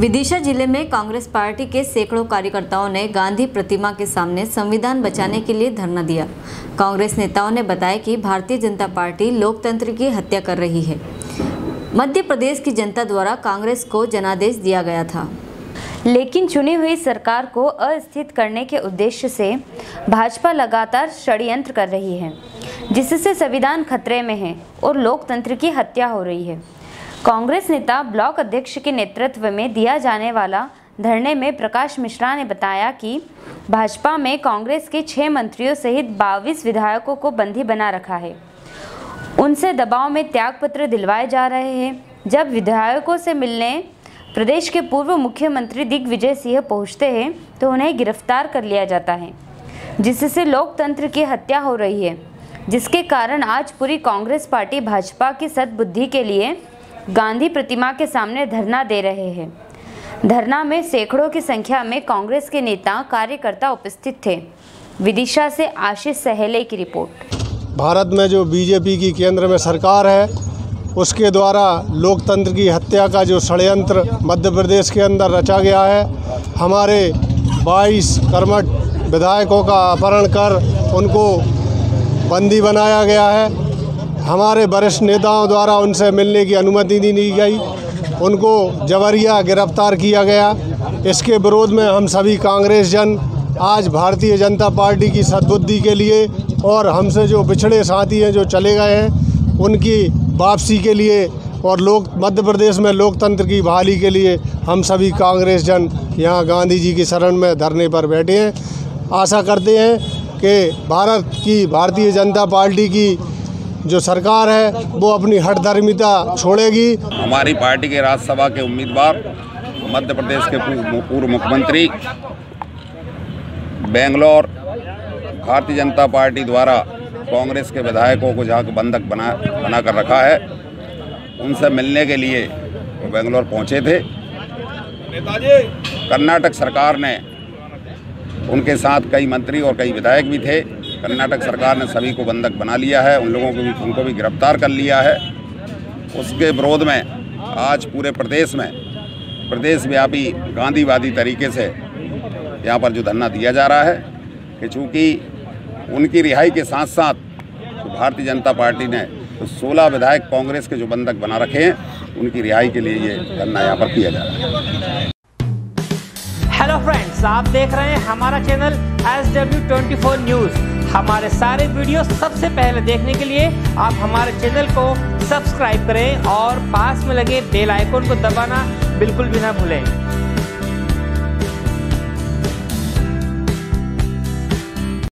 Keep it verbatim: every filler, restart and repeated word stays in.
विदिशा जिले में कांग्रेस पार्टी के सैकड़ों कार्यकर्ताओं ने गांधी प्रतिमा के सामने संविधान बचाने के लिए धरना दिया। कांग्रेस नेताओं ने बताया कि भारतीय जनता पार्टी लोकतंत्र की हत्या कर रही है। मध्य प्रदेश की जनता द्वारा कांग्रेस को जनादेश दिया गया था, लेकिन चुनी हुई सरकार को अस्थिर करने के उद्देश्य से भाजपा लगातार षड्यंत्र कर रही है, जिससे संविधान खतरे में है और लोकतंत्र की हत्या हो रही है। कांग्रेस नेता ब्लॉक अध्यक्ष के नेतृत्व में दिया जाने वाला धरने में प्रकाश मिश्रा ने बताया कि भाजपा में कांग्रेस के छह मंत्रियों सहित बाईस विधायकों को बंदी बना रखा है। उनसे दबाव में त्यागपत्र दिलवाए जा रहे हैं। जब विधायकों से मिलने प्रदेश के पूर्व मुख्यमंत्री दिग्विजय सिंह पहुंचते हैं तो उन्हें गिरफ्तार कर लिया जाता है, जिससे लोकतंत्र की हत्या हो रही है, जिसके कारण आज पूरी कांग्रेस पार्टी भाजपा की सद्बुद्धि के लिए गांधी प्रतिमा के सामने धरना दे रहे हैं। धरना में सैकड़ों की संख्या में कांग्रेस के नेता कार्यकर्ता उपस्थित थे। विदिशा से आशीष सहेले की रिपोर्ट। भारत में जो बीजेपी की केंद्र में सरकार है, उसके द्वारा लोकतंत्र की हत्या का जो षड्यंत्र मध्य प्रदेश के अंदर रचा गया है, हमारे बाईस कर्मठ विधायकों का अपहरण कर उनको बंदी बनाया गया है। हमारे वरिष्ठ नेताओं द्वारा उनसे मिलने की अनुमति नहीं दी गई, उनको जबरिया गिरफ्तार किया गया। इसके विरोध में हम सभी कांग्रेस जन आज भारतीय जनता पार्टी की सद्बुद्धि के लिए और हमसे जो पिछड़े साथी हैं जो चले गए हैं उनकी वापसी के लिए और लोक मध्य प्रदेश में लोकतंत्र की बहाली के लिए हम सभी कांग्रेस जन यहाँ गांधी जी की शरण में धरने पर बैठे हैं। आशा करते हैं कि भारत की भारतीय जनता पार्टी की जो सरकार है वो अपनी हठधर्मिता छोड़ेगी। हमारी पार्टी के राज्यसभा के उम्मीदवार मध्य प्रदेश के पूर्व मुख्यमंत्री बेंगलोर भारतीय जनता पार्टी द्वारा कांग्रेस के विधायकों को जहाँ बंधक बना बना कर रखा है, उनसे मिलने के लिए वो बेंगलोर पहुँचे थे। कर्नाटक सरकार ने उनके साथ कई मंत्री और कई विधायक भी थे। कर्नाटक सरकार ने सभी को बंधक बना लिया है, उन लोगों को भी उनको भी गिरफ्तार कर लिया है। उसके विरोध में आज पूरे प्रदेश में प्रदेश व्यापी गांधीवादी तरीके से यहाँ पर जो धरना दिया जा रहा है कि चूँकि उनकी रिहाई के साथ साथ तो भारतीय जनता पार्टी ने तो सोलह विधायक कांग्रेस के जो बंधक बना रखे हैं, उनकी रिहाई के लिए ये धरना यहाँ पर किया जा रहा है। हेलो फ्रेंड्स, आप देख रहे हैं हमारा channel S W twenty four news. हमारे सारे वीडियो सबसे पहले देखने के लिए आप हमारे चैनल को सब्सक्राइब करें और पास में लगे बेल आइकन को दबाना बिल्कुल भी ना भूलें।